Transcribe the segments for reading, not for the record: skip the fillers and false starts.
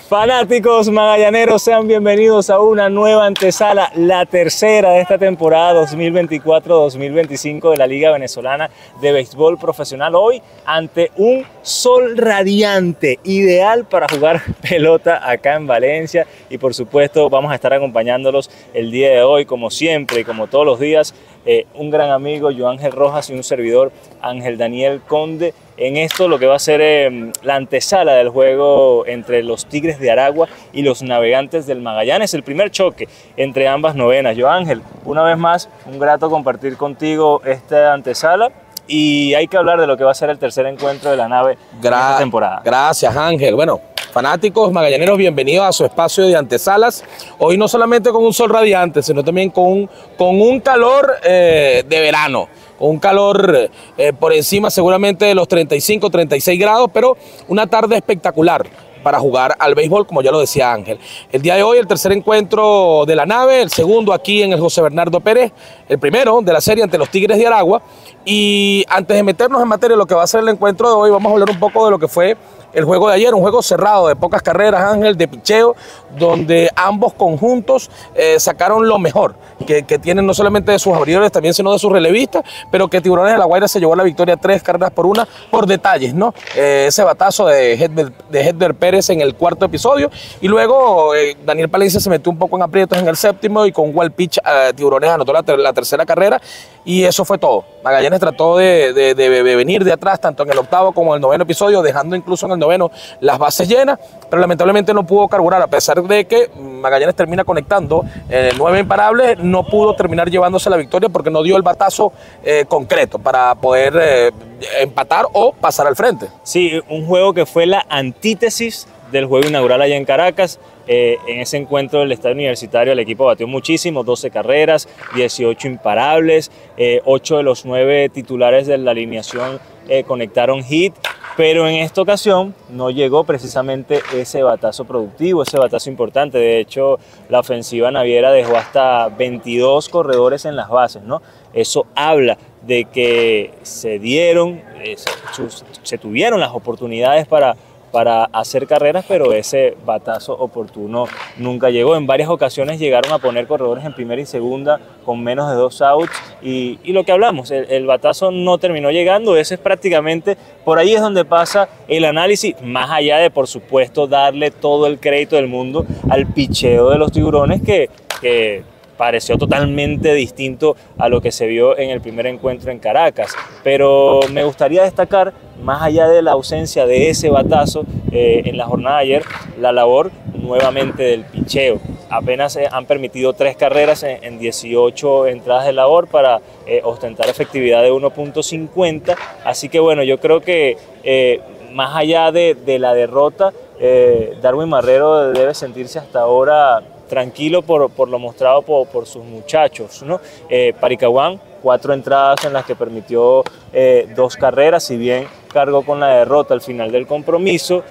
Fanáticos magallaneros, sean bienvenidos a una nueva antesala, la tercera de esta temporada 2024-2025 de la Liga Venezolana de Béisbol Profesional. Hoy ante un sol radiante, ideal para jugar pelota acá en Valencia. Y por supuesto vamos a estar acompañándolos el día de hoy, como siempre, como todos los días, un gran amigo, Joángel Rojas, y un servidor, Ángel Daniel Conde, en esto lo que va a ser la antesala del juego entre los Tigres de Aragua y los Navegantes del Magallanes, el primer choque entre ambas novenas. Joángel, una vez más, un grato compartir contigo esta antesala, y hay que hablar de lo que va a ser el tercer encuentro de la nave en esta temporada. Gracias, Ángel. Bueno, fanáticos magallaneros, bienvenidos a su espacio de antesalas. Hoy no solamente con un sol radiante, sino también con un calor de verano. Con un calor por encima seguramente de los 35, 36 grados, pero una tarde espectacular para jugar al béisbol, como ya lo decía Ángel. El día de hoy, el tercer encuentro de la nave, el segundo aquí en el José Bernardo Pérez, el primero de la serie ante los Tigres de Aragua. Y antes de meternos en materia de lo que va a ser el encuentro de hoy, vamos a hablar un poco de lo que fue el juego de ayer, un juego cerrado de pocas carreras, Ángel, de picheo, donde ambos conjuntos sacaron lo mejor que tienen, no solamente de sus abridores, también sino de sus relevistas, pero que Tiburones de La Guaira se llevó la victoria 3 carreras por 1 por detalles, ¿no? Ese batazo de Hedber Pérez en el cuarto episodio, y luego Daniel Palencia se metió un poco en aprietos en el séptimo, y con wild pitch Tiburones anotó la tercera carrera, y eso fue todo. Magallanes trató de venir de atrás, tanto en el octavo como en el noveno episodio, dejando incluso en el noveno las bases llenas, pero lamentablemente no pudo carburar, a pesar de que Magallanes termina conectando 9 imparables, no pudo terminar llevándose la victoria porque no dio el batazo concreto para poder empatar o pasar al frente. Sí, un juego que fue la antítesis del juego inaugural allá en Caracas. En ese encuentro del Estadio Universitario el equipo batió muchísimo, 12 carreras, 18 imparables, 8 de los 9 titulares de la alineación conectaron hit, pero en esta ocasión no llegó precisamente ese batazo productivo, ese batazo importante. De hecho, la ofensiva naviera dejó hasta 22 corredores en las bases, ¿no? Eso habla de que se tuvieron las oportunidades para hacer carreras, pero ese batazo oportuno nunca llegó. En varias ocasiones llegaron a poner corredores en primera y segunda con menos de 2 outs, y lo que hablamos, el batazo no terminó llegando. Ese es prácticamente, por ahí es donde pasa el análisis, más allá de, por supuesto, darle todo el crédito del mundo al picheo de los Tiburones, que pareció totalmente distinto a lo que se vio en el primer encuentro en Caracas. Pero me gustaría destacar, más allá de la ausencia de ese batazo en la jornada de ayer, la labor nuevamente del picheo. Apenas han permitido 3 carreras en 18 entradas de labor para ostentar efectividad de 1.50. Así que bueno, yo creo que más allá de la derrota, Darwin Marrero debe sentirse hasta ahora tranquilo por lo mostrado por sus muchachos, ¿no? Paricaguán, 4 entradas en las que permitió 2 carreras, si bien cargó con la derrota al final del compromiso.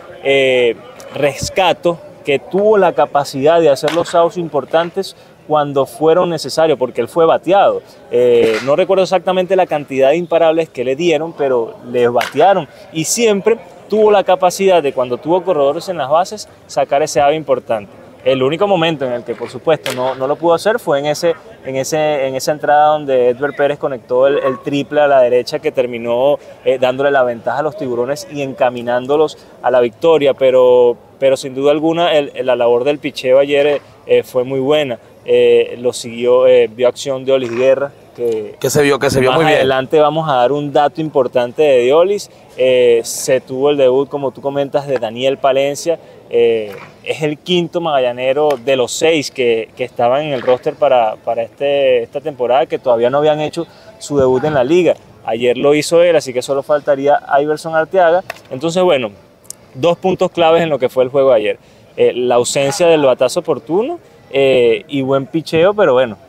Rescato que tuvo la capacidad de hacer los outs importantes cuando fueron necesarios, porque él fue bateado. No recuerdo exactamente la cantidad de imparables que le dieron, pero le batearon, y siempre tuvo la capacidad de, cuando tuvo corredores en las bases, sacar ese out importante. El único momento en el que, por supuesto, no lo pudo hacer fue en esa entrada donde Hedber Pérez conectó el triple a la derecha, que terminó dándole la ventaja a los Tiburones y encaminándolos a la victoria. Pero sin duda alguna la labor del picheo ayer fue muy buena. Lo siguió, vio acción de Olis Guerra, que se vio muy bien. Más adelante vamos a dar un dato importante de Diolis. Se tuvo el debut, como tú comentas, de Daniel Palencia. Es el quinto magallanero de los 6 que estaban en el roster para esta temporada, que todavía no habían hecho su debut en la liga. Ayer lo hizo él, así que solo faltaría Iverson Arteaga. Entonces, bueno, 2 puntos claves en lo que fue el juego de ayer. La ausencia del batazo oportuno y buen picheo, pero bueno,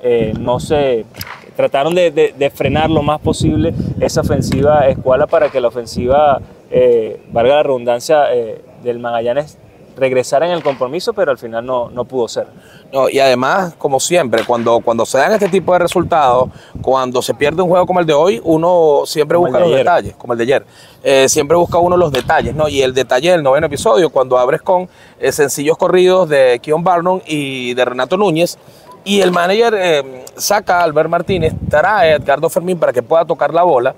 trataron de frenar lo más posible esa ofensiva escuala, para que la ofensiva, valga la redundancia, del Magallanes regresara en el compromiso, pero al final no pudo ser. No, y además, como siempre, cuando se dan este tipo de resultados, cuando se pierde un juego como el de hoy, uno siempre busca los detalles, como el de ayer. Siempre busca uno los detalles, ¿no? Y el detalle del 9º episodio, cuando abres con sencillos corridos de Keon Barnum y de Renato Núñez, y el manager saca a Albert Martínez, trae a Edgardo Fermín para que pueda tocar la bola.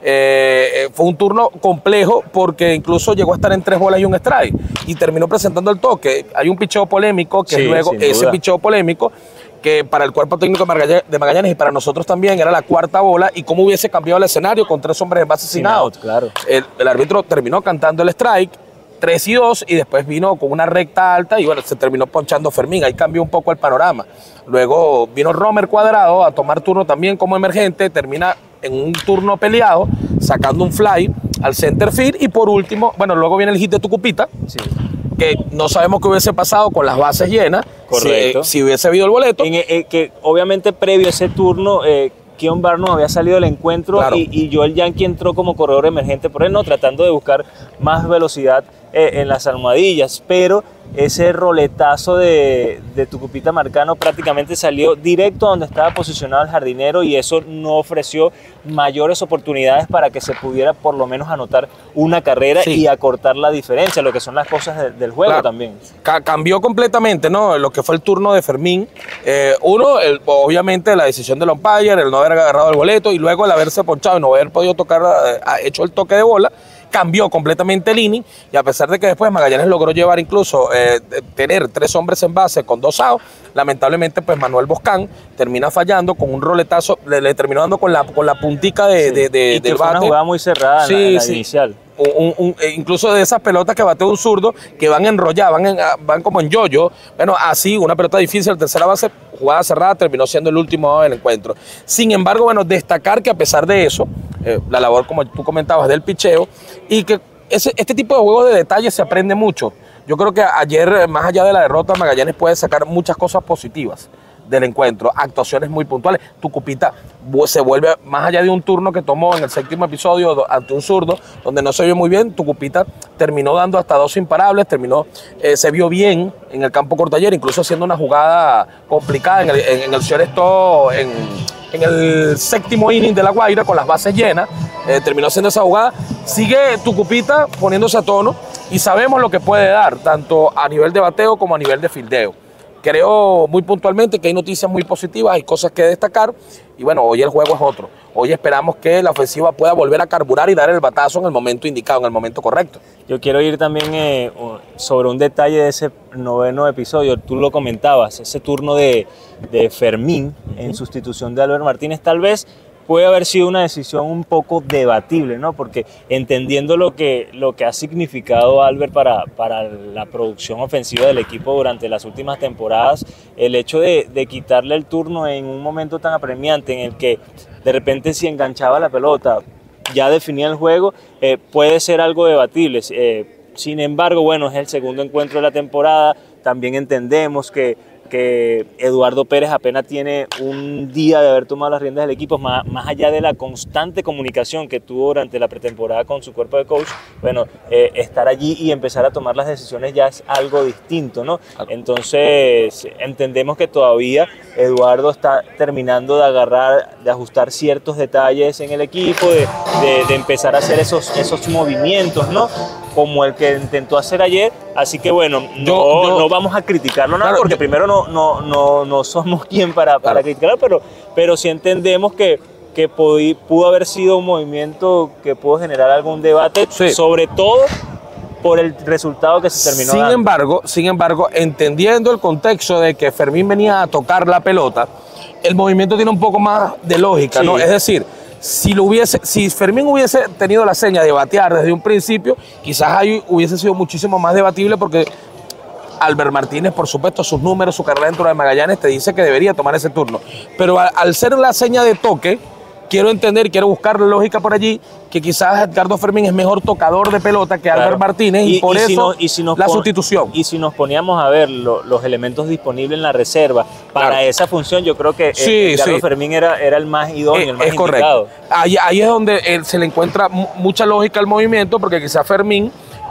Fue un turno complejo porque incluso llegó a estar en 3 bolas y un strike y terminó presentando el toque. Hay un picheo polémico que luego ese picheo polémico que para el cuerpo técnico de Magallanes y para nosotros también era la 4ª bola y cómo hubiese cambiado el escenario con 3 hombres en base sin out. Claro. El árbitro terminó cantando el strike 3-2 y después vino con una recta alta y bueno, se terminó ponchando Fermín. Ahí cambió un poco el panorama. Luego vino Romer Cuadrado a tomar turno también como emergente, termina en un turno peleado, sacando un fly al center field y por último, bueno, luego viene el hit de Tucupita, que no sabemos qué hubiese pasado con las bases llenas, si hubiese habido el boleto. Que obviamente previo a ese turno, Keon Barnum había salido del encuentro y Joel Yankee entró como corredor emergente por él, ¿no? Tratando de buscar más velocidad en las almohadillas, pero ese roletazo de Tucupita Marcano prácticamente salió directo a donde estaba posicionado el jardinero y eso no ofreció mayores oportunidades para que se pudiera por lo menos anotar una carrera y acortar la diferencia, lo que son las cosas del juego también. Cambió completamente, ¿no? Lo que fue el turno de Fermín. Obviamente la decisión del umpire, el no haber agarrado el boleto y luego el haberse ponchado y no haber podido tocar, hecho el toque de bola, cambió completamente el inning y a pesar de que después Magallanes logró llevar incluso tener 3 hombres en base con 2 outs, lamentablemente pues Manuel Boscán termina fallando con un roletazo, le terminó dando con la puntica del bate. Fue una jugada muy cerrada en la inicial. Incluso de esas pelotas que batea un zurdo que van enrolladas, van como en yo-yo. Bueno, así, una pelota difícil, tercera base, jugada cerrada, terminó siendo el último del encuentro. Sin embargo, bueno, destacar que a pesar de eso, la labor, como tú comentabas, del picheo, y que este tipo de juegos de detalles se aprende mucho. Yo creo que ayer, más allá de la derrota, Magallanes puede sacar muchas cosas positivas del encuentro, actuaciones muy puntuales. Tucupita se vuelve, más allá de un turno que tomó en el 7º episodio ante un zurdo, donde no se vio muy bien, Tucupita terminó dando hasta 2 imparables, se vio bien en el campo corto ayer, incluso haciendo una jugada complicada en el shortstop, en el 7º inning de La Guaira con las bases llenas, terminó haciendo esa jugada. Sigue Tucupita poniéndose a tono y sabemos lo que puede dar, tanto a nivel de bateo como a nivel de fildeo. Creo muy puntualmente que hay noticias muy positivas, hay cosas que destacar y bueno, hoy el juego es otro. Hoy esperamos que la ofensiva pueda volver a carburar y dar el batazo en el momento indicado, en el momento correcto. Yo quiero ir también sobre un detalle de ese 9º episodio. Tú lo comentabas, ese turno de Fermín en sustitución de Albert Martínez, tal vez puede haber sido una decisión un poco debatible, ¿no? Porque entendiendo lo que ha significado Albert para la producción ofensiva del equipo durante las últimas temporadas, el hecho de quitarle el turno en un momento tan apremiante en el que de repente si enganchaba la pelota ya definía el juego, puede ser algo debatible. Sin embargo, bueno, es el segundo encuentro de la temporada, también entendemos que Eduardo Pérez apenas tiene un día de haber tomado las riendas del equipo, más allá de la constante comunicación que tuvo durante la pretemporada con su cuerpo de coach, bueno, estar allí y empezar a tomar las decisiones ya es algo distinto, ¿no? Entonces, entendemos que todavía Eduardo está terminando de ajustar ciertos detalles en el equipo, de empezar a hacer esos movimientos, ¿no? Como el que intentó hacer ayer, así que bueno, no vamos a criticarlo nada, porque primero no somos quien para criticarlo, pero sí entendemos que pudo haber sido un movimiento que pudo generar algún debate, sobre todo por el resultado que se terminó dando. Sin embargo, entendiendo el contexto de que Fermín venía a tocar la pelota, el movimiento tiene un poco más de lógica, ¿no? Es decir, si Fermín hubiese tenido la seña de batear desde un principio, quizás ahí hubiese sido muchísimo más debatible porque Albert Martínez, por supuesto, sus números, su carrera dentro de Magallanes te dice que debería tomar ese turno. Pero al ser la seña de toque, quiero buscar lógica por allí, que quizás Edgardo Fermín es mejor tocador de pelota que Albert Martínez y por eso la sustitución. Y si nos poníamos a ver los elementos disponibles en la reserva para esa función, yo creo que Edgardo Fermín era el más idóneo, el más indicado. Ahí es donde se le encuentra mucha lógica al movimiento, porque quizás Fermín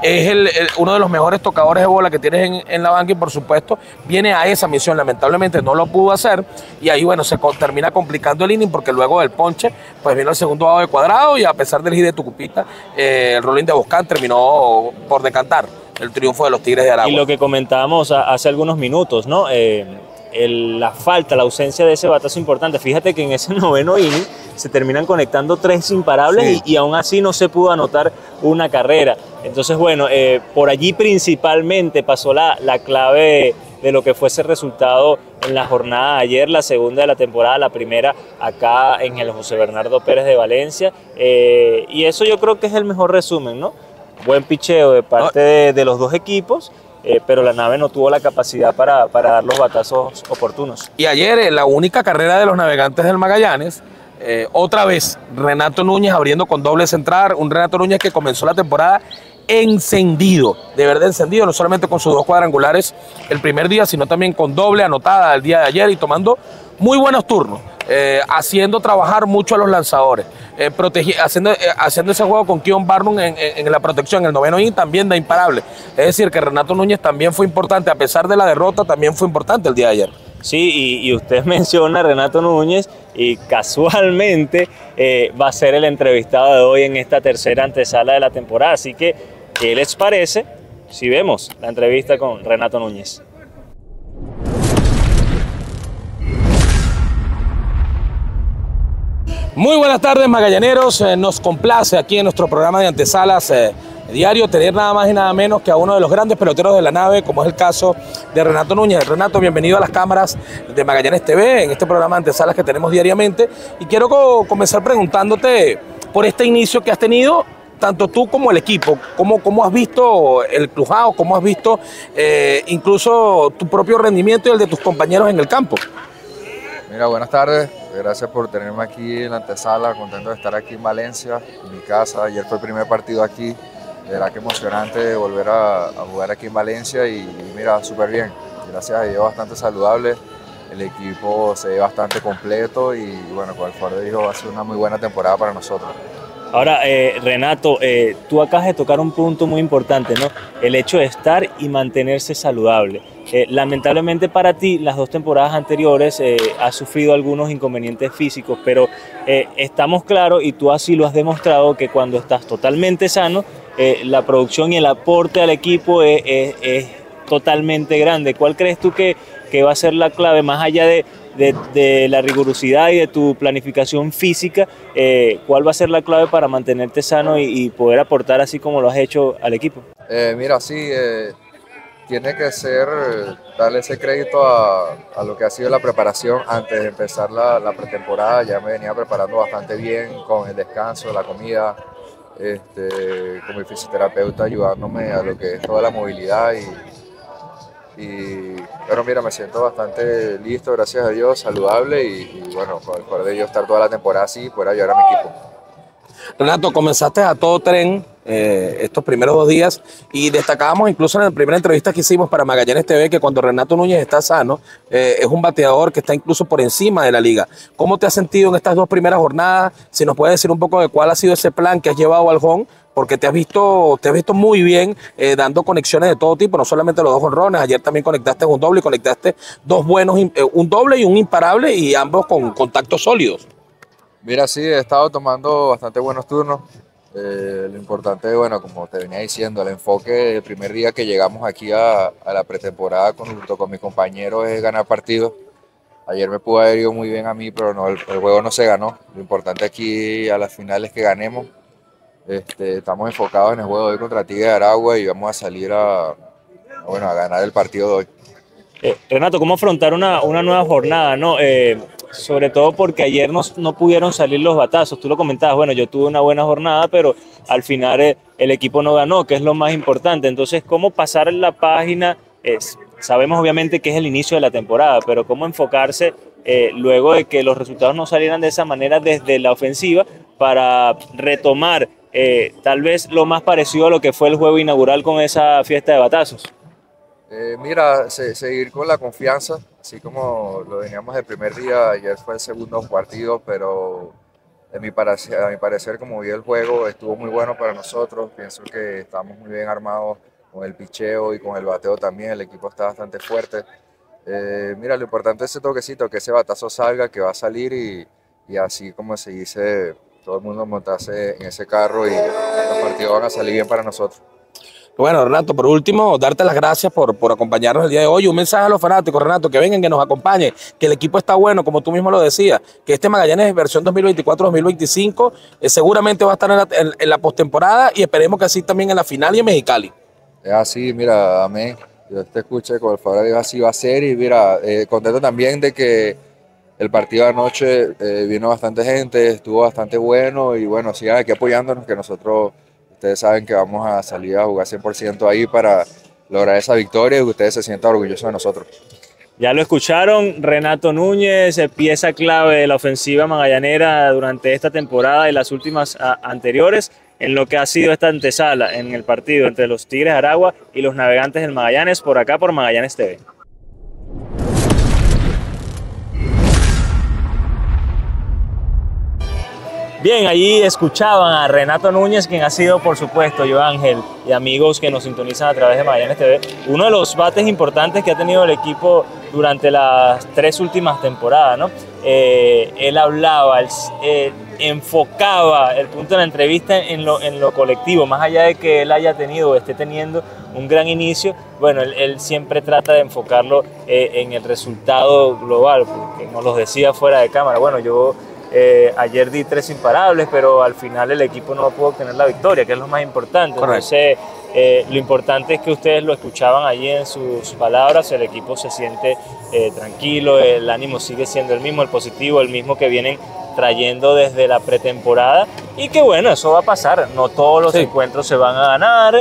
es uno de los mejores tocadores de bola que tienes en la banca y por supuesto viene a esa misión. Lamentablemente no lo pudo hacer y ahí bueno, termina complicando el inning porque luego del ponche pues vino el segundo out de Cuadrado y a pesar del hit de Tucupita, el rolling de Boscán terminó por decantar el triunfo de los Tigres de Aragua. Y lo que comentábamos hace algunos minutos, ¿no? La falta, la ausencia de ese batazo importante. Fíjate que en ese noveno inning se terminan conectando 3 imparables, sí, y aún así no se pudo anotar una carrera. Entonces, bueno, por allí principalmente pasó la clave de lo que fue ese resultado en la jornada de ayer, la segunda de la temporada, la primera acá en el José Bernardo Pérez de Valencia. Y eso yo creo que es el mejor resumen, ¿no? Buen picheo de parte de los dos equipos. Pero la nave no tuvo la capacidad para dar los batazos oportunos. Y ayer, la única carrera de los Navegantes del Magallanes, otra vez Renato Núñez abriendo con doble central, un Renato Núñez que comenzó la temporada encendido, de verdad encendido, no solamente con sus 2 cuadrangulares el primer día, sino también con doble anotada el día de ayer y tomando muy buenos turnos, haciendo trabajar mucho a los lanzadores, haciendo ese juego con Keon Barnum en la protección, en el noveno inning también da imparable. Es decir, que Renato Núñez también fue importante, a pesar de la derrota, también fue importante el día de ayer. Sí, y usted menciona a Renato Núñez y casualmente va a ser el entrevistado de hoy en esta tercera antesala de la temporada. Así que, ¿qué les parece si vemos la entrevista con Renato Núñez? Muy buenas tardes, magallaneros. Nos complace aquí en nuestro programa de antesalas diario tener nada más y nada menos que a uno de los grandes peloteros de la nave, como es el caso de Renato Núñez. Renato, bienvenido a las cámaras de Magallanes TV, en este programa de antesalas que tenemos diariamente. Y quiero comenzar preguntándote por este inicio que has tenido, tanto tú como el equipo. ¿Cómo has visto el crujado? ¿Cómo has visto incluso tu propio rendimiento y el de tus compañeros en el campo? Mira, buenas tardes. Gracias por tenerme aquí en la antesala. Contento de estar aquí en Valencia, en mi casa. Ayer fue el primer partido aquí. De verdad que emocionante volver a jugar aquí en Valencia y mira, súper bien. Gracias a Dios, bastante saludable. El equipo se ve bastante completo y bueno, con el favor de Dios va a ser una muy buena temporada para nosotros. Ahora, Renato, tú acabas de tocar un punto muy importante, ¿no? El hecho de estar y mantenerse saludable. Lamentablemente para ti, las 2 temporadas anteriores has sufrido algunos inconvenientes físicos, pero estamos claros, y tú así lo has demostrado, que cuando estás totalmente sano, la producción y el aporte al equipo es totalmente grande. ¿Cuál crees tú que va a ser la clave, más allá de la rigurosidad y de tu planificación física, cuál va a ser la clave para mantenerte sano y poder aportar así como lo has hecho al equipo? Mira, sí, tiene que ser darle ese crédito a lo que ha sido la preparación antes de empezar la pretemporada. Ya me venía preparando bastante bien con el descanso, la comida, con mi fisioterapeuta ayudándome a lo que es toda la movilidad pero mira, me siento bastante listo, gracias a Dios, saludable y bueno, con el favor de Dios estar toda la temporada así y poder ayudar a mi equipo. Renato, comenzaste a todo tren estos primeros 2 días y destacábamos incluso en la primera entrevista que hicimos para Magallanes TV que cuando Renato Núñez está sano, es un bateador que está incluso por encima de la liga. ¿Cómo te has sentido en estas 2 primeras jornadas? Si nos puedes decir un poco de cuál ha sido ese plan que has llevado al home, porque te has visto muy bien dando conexiones de todo tipo, no solamente los 2 jonrones, ayer también conectaste un doble y conectaste 2 buenos, un doble y un imparable y ambos con contactos sólidos. Mira, sí, he estado tomando bastante buenos turnos. Lo importante, bueno, como te venía diciendo, el enfoque del primer día que llegamos aquí a la pretemporada junto con mis compañeros es ganar partidos. Ayer me pudo haber ido muy bien a mí, pero no, el juego no se ganó. Lo importante aquí a las finales es que ganemos. Estamos enfocados en el juego de hoy contra Tigres de Aragua y vamos a salir a ganar el partido de hoy. Renato, ¿cómo afrontar una nueva jornada, ¿no? Sobre todo porque ayer no pudieron salir los batazos. Tú lo comentabas, bueno, yo tuve una buena jornada, pero al final el equipo no ganó, que es lo más importante. Entonces, ¿cómo pasar la página? Sabemos obviamente que es el inicio de la temporada, pero ¿cómo enfocarse luego de que los resultados no salieran de esa manera desde la ofensiva para retomar tal vez lo más parecido a lo que fue el juego inaugural con esa fiesta de batazos? Mira, seguir con la confianza, así como lo veníamos el primer día. Ayer fue el segundo partido, pero A mi parecer, como vi el juego, estuvo muy bueno para nosotros. Pienso que estamos muy bien armados con el picheo y con el bateo también. El equipo está bastante fuerte. Mira, lo importante es ese toquecito, que ese batazo salga, que va a salir y así como se dice, todo el mundo montarse en ese carro y los partidos van a salir bien para nosotros. Bueno, Renato, por último, darte las gracias por acompañarnos el día de hoy. Un mensaje a los fanáticos, Renato, que vengan, que nos acompañen, que el equipo está bueno, como tú mismo lo decías, que este Magallanes versión 2024-2025 seguramente va a estar en la postemporada y esperemos que así también en la final y en Mexicali. Es así, mira, amén. Dios te escuche, con el favor de Dios así va a ser. Y mira, contento también de que el partido de anoche vino bastante gente, estuvo bastante bueno y bueno, sigan aquí apoyándonos, que nosotros, ustedes saben que vamos a salir a jugar 100% ahí para lograr esa victoria y que ustedes se sientan orgullosos de nosotros. Ya lo escucharon, Renato Núñez, pieza clave de la ofensiva magallanera durante esta temporada y las últimas anteriores, en lo que ha sido esta antesala en el partido entre los Tigres de Aragua y los Navegantes del Magallanes, por acá por Magallanes TV. Bien, allí escuchaban a Renato Núñez, quien ha sido, por supuesto, yo Ángel y amigos que nos sintonizan a través de Magallanes TV, uno de los bates importantes que ha tenido el equipo durante las 3 últimas temporadas, ¿no? Él hablaba, enfocaba el punto de la entrevista en lo colectivo, más allá de que él haya tenido o esté teniendo un gran inicio, bueno, él siempre trata de enfocarlo en el resultado global, porque nos lo decía fuera de cámara. Bueno, yo ayer di 3 imparables, pero al final el equipo no pudo obtener la victoria, que es lo más importante. Entonces, lo importante es que ustedes lo escuchaban allí en sus palabras, el equipo se siente tranquilo, el ánimo sigue siendo el mismo, el positivo, el mismo que vienen trayendo desde la pretemporada, y que bueno, eso va a pasar, no todos los encuentros se van a ganar,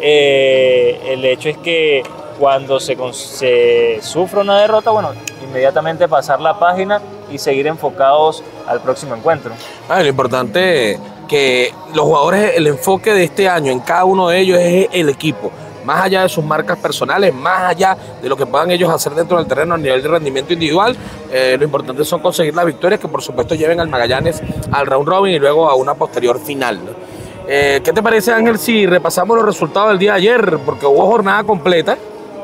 el hecho es que cuando se sufre una derrota, bueno, inmediatamente pasar la página y seguir enfocados al próximo encuentro. Lo importante es que los jugadores, el enfoque de este año en cada uno de ellos es el equipo, más allá de sus marcas personales, más allá de lo que puedan ellos hacer dentro del terreno a nivel de rendimiento individual, lo importante son conseguir las victorias que por supuesto lleven al Magallanes al round robin y luego a una posterior final, ¿no? ¿Qué te parece, Ángel, si repasamos los resultados del día de ayer? Porque hubo jornada completa.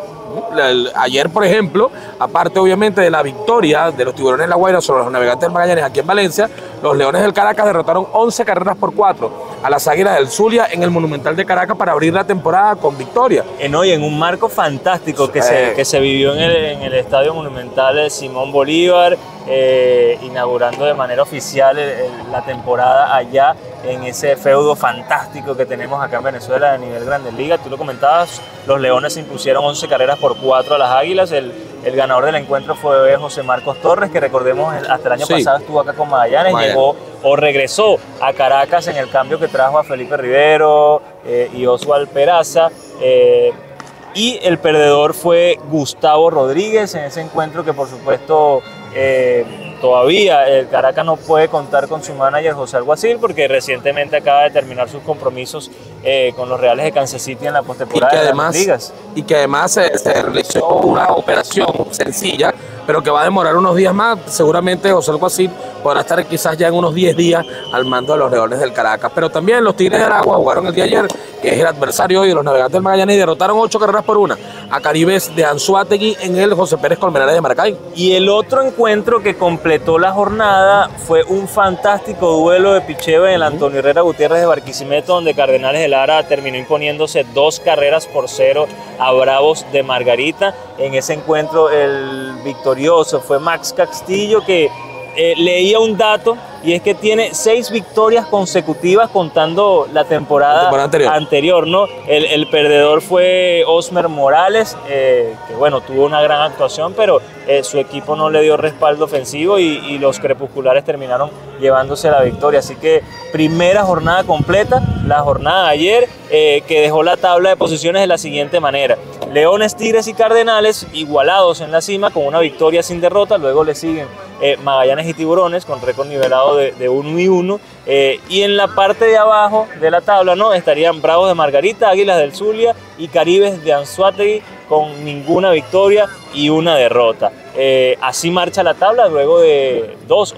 Ayer, por ejemplo, aparte obviamente de la victoria de los Tiburones de La Guaira sobre los Navegantes del Magallanes aquí en Valencia, los Leones del Caracas derrotaron 11 carreras por 4 a las Águilas del Zulia en el Monumental de Caracas para abrir la temporada con victoria. En un marco fantástico que se vivió en el Estadio Monumental de Simón Bolívar, inaugurando de manera oficial la temporada allá en ese feudo fantástico que tenemos acá en Venezuela a nivel Grandes Ligas. Tú lo comentabas, los Leones se impusieron 11 carreras por 4 a las Águilas. El ganador del encuentro fue José Marcos Torres, que recordemos hasta el año pasado estuvo acá con Magallanes, llegó o regresó a Caracas en el cambio que trajo a Felipe Rivero y Oswald Peraza. Y el perdedor fue Gustavo Rodríguez en ese encuentro que por supuesto todavía el Caracas no puede contar con su manager José Alguacil porque recientemente acaba de terminar sus compromisos con los Reales de Kansas City en la postemporada de las ligas. Y que además se realizó una operación sencilla, pero que va a demorar unos días más. Seguramente José Alguacil podrá estar quizás ya en unos 10 días al mando de los Leones del Caracas. Pero también los Tigres de Aragua jugaron el día de ayer, que es el adversario hoy de los Navegantes del Magallanes, y derrotaron 8 carreras por 1 a Caribes de Anzoátegui en el José Pérez Colmenares de Maracay. Y el otro encuentro que completó la jornada fue un fantástico duelo de picheo en el Antonio Herrera Gutiérrez de Barquisimeto, donde Cardenales de Lara terminó imponiéndose 2 carreras por 0 a Bravos de Margarita. En ese encuentro el victorioso fue Max Castillo, que leía un dato, y es que tiene 6 victorias consecutivas contando la temporada anterior, ¿no? El perdedor fue Osmer Morales, que bueno, tuvo una gran actuación, pero su equipo no le dio respaldo ofensivo y los crepusculares terminaron llevándose la victoria. Así que primera jornada completa, la jornada de ayer, que dejó la tabla de posiciones de la siguiente manera: Leones, Tigres y Cardenales igualados en la cima con una victoria sin derrota. Luego le siguen Magallanes y Tiburones con récord nivelado de 1-1, y en la parte de abajo de la tabla, ¿no?, estarían Bravos de Margarita, Águilas del Zulia y Caribes de Anzoátegui con ninguna victoria y una derrota. Así marcha la tabla luego de dos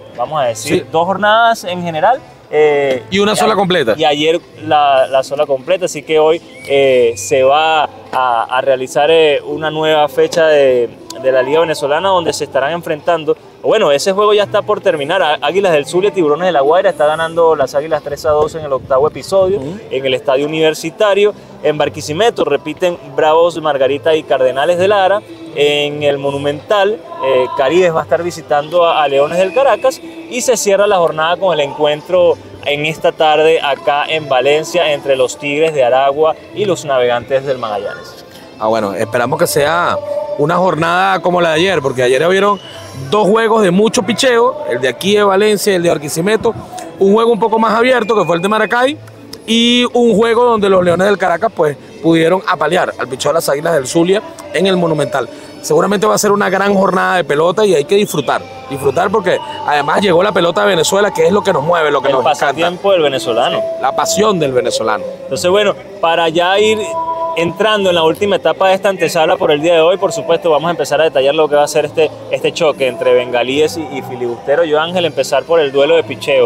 jornadas en general. Y una sola completa. Y ayer la sola completa, así que hoy se va a realizar una nueva fecha de la Liga Venezolana donde se estarán enfrentando. Bueno, ese juego ya está por terminar. Águilas del Zulia, Tiburones de La Guaira, está ganando las Águilas 3-2 en el 8º episodio, en el Estadio Universitario. En Barquisimeto repiten Bravos, Margarita y Cardenales de Lara. En el Monumental, Caribes va a estar visitando a Leones del Caracas y se cierra la jornada con el encuentro en esta tarde acá en Valencia entre los Tigres de Aragua y los Navegantes del Magallanes. Bueno, esperamos que sea una jornada como la de ayer, porque ayer hubieron dos juegos de mucho picheo, el de aquí de Valencia y el de Barquisimeto, un juego un poco más abierto que fue el de Maracay y un juego donde los Leones del Caracas pues pudieron apalear al picheo de las Águilas del Zulia en el Monumental. Seguramente va a ser una gran jornada de pelota y hay que disfrutar porque además llegó la pelota de Venezuela, que es lo que nos mueve, lo que nos encanta. El pasatiempo del venezolano. La pasión del venezolano. Entonces, bueno, para ya ir entrando en la última etapa de esta antesala por el día de hoy, por supuesto, vamos a empezar a detallar lo que va a ser este choque entre bengalíes y filibusteros. Yo, Ángel, empezar por el duelo de picheo.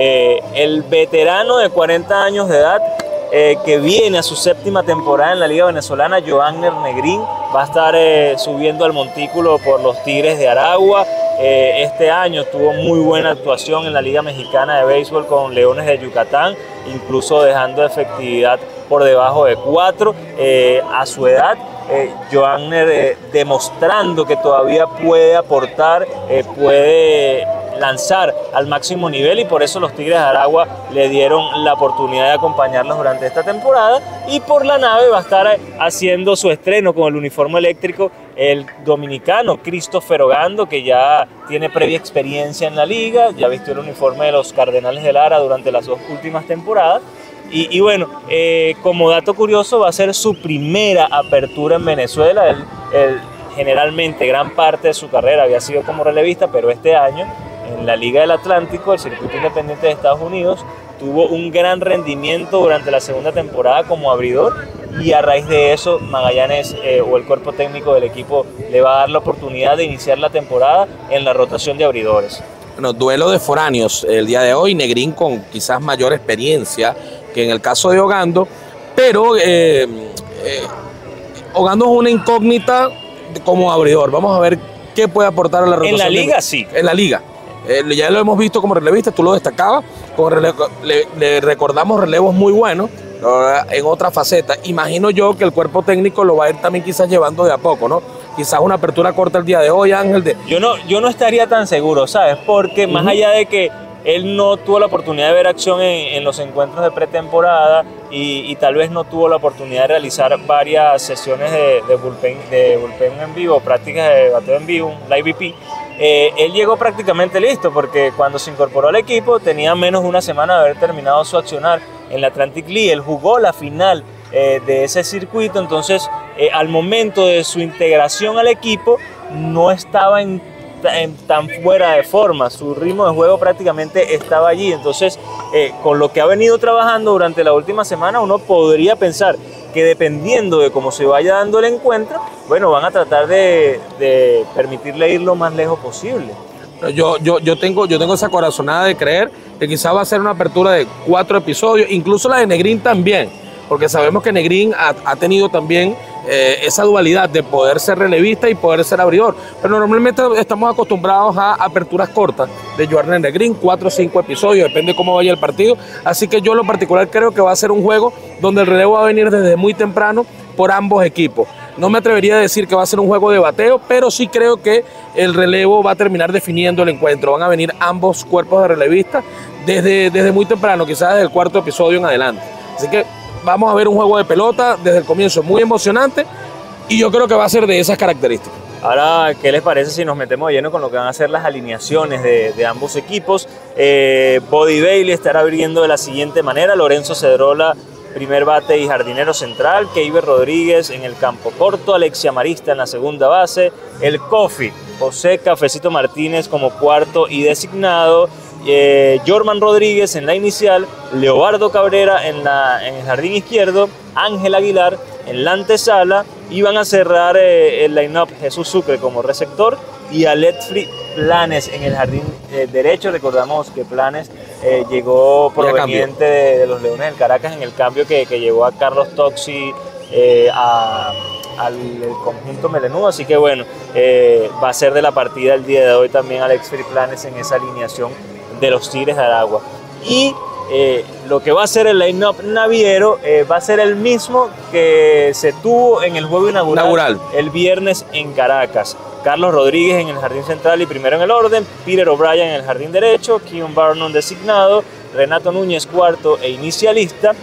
El veterano de 40 años de edad, que viene a su séptima temporada en la Liga Venezolana, Joanner Negrín, va a estar subiendo al montículo por los Tigres de Aragua. Este año tuvo muy buena actuación en la Liga Mexicana de Béisbol con Leones de Yucatán, incluso dejando efectividad por debajo de 4. A su edad, Joanner demostrando que todavía puede aportar, puede lanzar al máximo nivel, y por eso los Tigres de Aragua le dieron la oportunidad de acompañarlos durante esta temporada. Y por la nave va a estar haciendo su estreno con el uniforme eléctrico el dominicano Christopher Ogando, que ya tiene previa experiencia en la liga, ya vistió el uniforme de los Cardenales de Lara durante las 2 últimas temporadas. Y bueno, como dato curioso, va a ser su primera apertura en Venezuela. Él generalmente gran parte de su carrera había sido como relevista, pero este año en la Liga del Atlántico, el circuito independiente de Estados Unidos, tuvo un gran rendimiento durante la segunda temporada como abridor, y a raíz de eso Magallanes o el cuerpo técnico del equipo le va a dar la oportunidad de iniciar la temporada en la rotación de abridores. Bueno, duelo de foráneos el día de hoy, Negrín con quizás mayor experiencia que en el caso de Ogando, pero Ogando es una incógnita como abridor. Vamos a ver qué puede aportar a la rotación. En la liga sí. En la liga. Ya lo hemos visto como relevista, tú lo destacabas, le recordamos relevos muy buenos en otra faceta. Imagino yo que el cuerpo técnico lo va a ir también quizás llevando de a poco, ¿no? Quizás una apertura corta el día de hoy, Ángel. Yo no estaría tan seguro, ¿sabes? Porque más allá de que él no tuvo la oportunidad de ver acción en los encuentros de pretemporada y tal vez no tuvo la oportunidad de realizar varias sesiones de bullpen en vivo, prácticas de bateo en vivo, la IVP, él llegó prácticamente listo, porque cuando se incorporó al equipo tenía menos de una semana de haber terminado su accionar en la Atlantic League. Él jugó la final de ese circuito, entonces al momento de su integración al equipo no estaba tan fuera de forma, su ritmo de juego prácticamente estaba allí. Entonces con lo que ha venido trabajando durante la última semana, uno podría pensar que dependiendo de cómo se vaya dando el encuentro, bueno, van a tratar de permitirle ir lo más lejos posible. Yo tengo esa corazonada de creer que quizás va a ser una apertura de 4 episodios, incluso la de Negrín también, porque sabemos que Negrín ha tenido también esa dualidad de poder ser relevista y poder ser abridor, pero normalmente estamos acostumbrados a aperturas cortas de Joanner Negrín, 4 o 5 episodios, depende cómo vaya el partido. Así que yo en lo particular creo que va a ser un juego donde el relevo va a venir desde muy temprano por ambos equipos. No me atrevería a decir que va a ser un juego de bateo, pero sí creo que el relevo va a terminar definiendo el encuentro. Van a venir ambos cuerpos de relevistas desde muy temprano, quizás desde el 4º episodio en adelante. Así que vamos a ver un juego de pelota desde el comienzo muy emocionante, y yo creo que va a ser de esas características. Ahora, ¿qué les parece si nos metemos de lleno con lo que van a ser las alineaciones de ambos equipos? Buddy Bailey estará abriendo de la siguiente manera: Lorenzo Cedrola, primer bate y jardinero central; Keiber Rodríguez en el campo corto; Alexia Marista en la segunda base; el Coffee, José Cafecito Martínez como cuarto y designado; Jorman Rodríguez en la inicial; Leobardo Cabrera en el jardín izquierdo; Ángel Aguilar en la antesala, iban a cerrar el line-up Jesús Sucre como receptor y a Letfried Planes en el jardín derecho. Recordamos que Planes llegó proveniente de los Leones del Caracas en el cambio que llevó a Carlos Toxi al conjunto melenudo, así que bueno, va a ser de la partida el día de hoy también Letfried Planes en esa alineación de los Tigres de Aragua. Y lo que va a ser el line-up naviero va a ser el mismo que se tuvo en el juego inaugural el viernes en Caracas. Carlos Rodríguez en el jardín central y primero en el orden, Peter O'Brien en el jardín derecho, Keon Barnum designado, Renato Núñez cuarto e inicialista,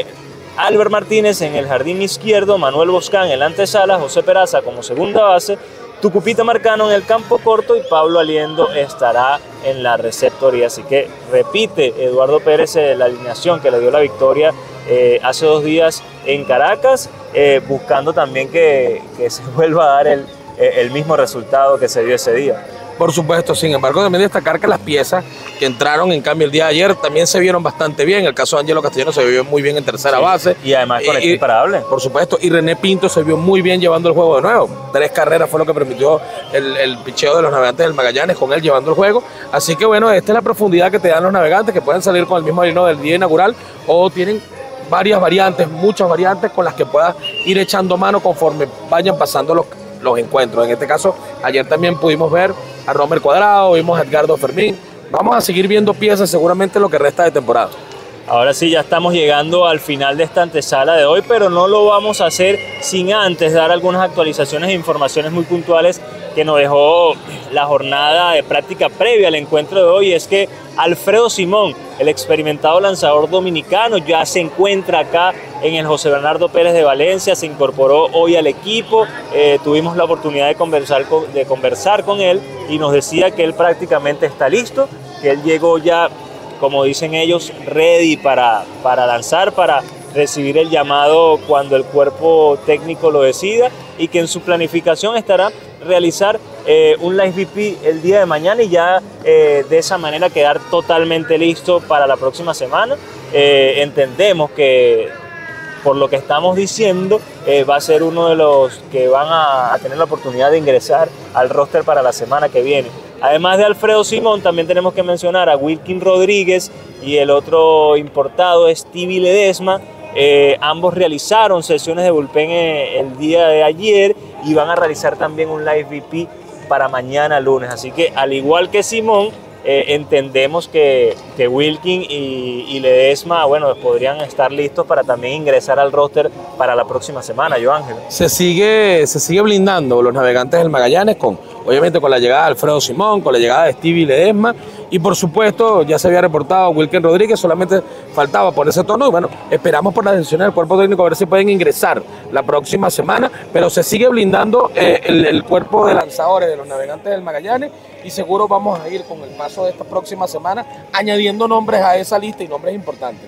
Albert Martínez en el jardín izquierdo, Manuel Boscán en la antesala, José Peraza como segunda base, Tucupita Marcano en el campo corto y Pablo Aliendo estará en la receptoría. Así que repite Eduardo Pérez la alineación que le dio la victoria hace 2 días en Caracas, buscando también que se vuelva a dar el mismo resultado que se dio ese día. Por supuesto, sin embargo, también destacar que las piezas que entraron en cambio el día de ayer también se vieron bastante bien. El caso de Angelo Castellano se vio muy bien en tercera base. Y además con el imparable. Por supuesto, y René Pinto se vio muy bien llevando el juego de nuevo. 3 carreras fue lo que permitió el picheo de los Navegantes del Magallanes con él llevando el juego. Así que bueno, esta es la profundidad que te dan los Navegantes, que pueden salir con el mismo lino del día inaugural o tienen varias variantes, muchas variantes con las que puedas ir echando mano conforme vayan pasando los encuentros. En este caso, ayer también pudimos ver a Romer Cuadrado, vimos a Edgardo Fermín. Vamos a seguir viendo piezas seguramente lo que resta de temporada. Ahora sí, ya estamos llegando al final de esta antesala de hoy, pero no lo vamos a hacer sin antes dar algunas actualizaciones e informaciones muy puntuales que nos dejó la jornada de práctica previa al encuentro de hoy. Es que Alfredo Simón, el experimentado lanzador dominicano, ya se encuentra acá en el José Bernardo Pérez de Valencia, se incorporó hoy al equipo, tuvimos la oportunidad de conversar con él y nos decía que él prácticamente está listo, que él llegó ya, como dicen ellos, ready para lanzar, para recibir el llamado cuando el cuerpo técnico lo decida, y que en su planificación estará realizar un live VP el día de mañana y ya de esa manera quedar totalmente listo para la próxima semana. Entendemos que por lo que estamos diciendo va a ser uno de los que van a tener la oportunidad de ingresar al roster para la semana que viene. Además de Alfredo Simón, también tenemos que mencionar a Wilkin Rodríguez y el otro importado es Stevie Ledesma. Ambos realizaron sesiones de bullpen el día de ayer y van a realizar también un live VP para mañana lunes. Así que al igual que Simón, entendemos que Wilkin y Ledesma, bueno, podrían estar listos para también ingresar al roster para la próxima semana, Joángel. Se sigue blindando los Navegantes del Magallanes obviamente con la llegada de Alfredo Simón, con la llegada de Stevie Ledesma y por supuesto ya se había reportado Wilkin Rodríguez, solamente faltaba por ese tono y bueno, esperamos por las decisiones del cuerpo técnico a ver si pueden ingresar la próxima semana, pero se sigue blindando el cuerpo de lanzadores de los Navegantes del Magallanes y seguro vamos a ir con el paso de esta próxima semana añadiendo nombres a esa lista y nombres importantes.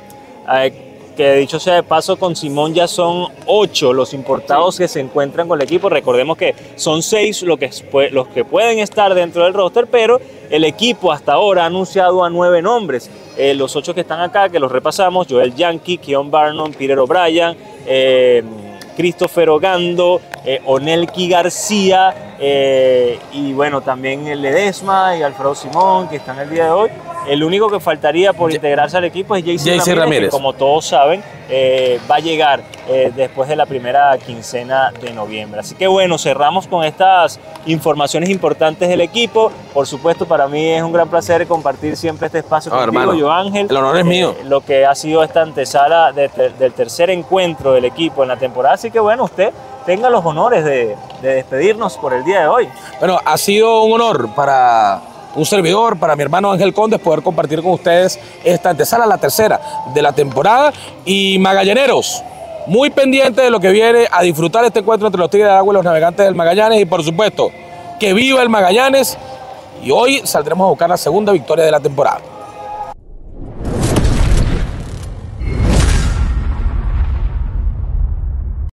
Que dicho sea de paso, con Simón ya son 8 los importados que se encuentran con el equipo. Recordemos que son 6 los que pueden estar dentro del roster, pero el equipo hasta ahora ha anunciado a 9 nombres. Los 8 que están acá, que los repasamos: Joel Yankee, Keon Barnum, Peter O'Brien, Christopher Ogando, Onelki García y bueno, también el Ledesma y Alfredo Simón, que están el día de hoy. El único que faltaría por integrarse al equipo es JC Ramírez, que como todos saben va a llegar después de la primera quincena de noviembre. Así que bueno, cerramos con estas informaciones importantes del equipo. Por supuesto, para mí es un gran placer compartir siempre este espacio contigo, Joángel. El honor es mío. Lo que ha sido esta antesala del tercer encuentro del equipo en la temporada. Así que bueno, usted tenga los honores de despedirnos por el día de hoy. Bueno, ha sido un honor para un servidor, para mi hermano Ángel Condes, poder compartir con ustedes esta antesala, la tercera de la temporada. Y magallaneros, muy pendientes de lo que viene, a disfrutar este encuentro entre los Tigres de Aragua y los Navegantes del Magallanes. Y por supuesto, que viva el Magallanes. Y hoy saldremos a buscar la segunda victoria de la temporada.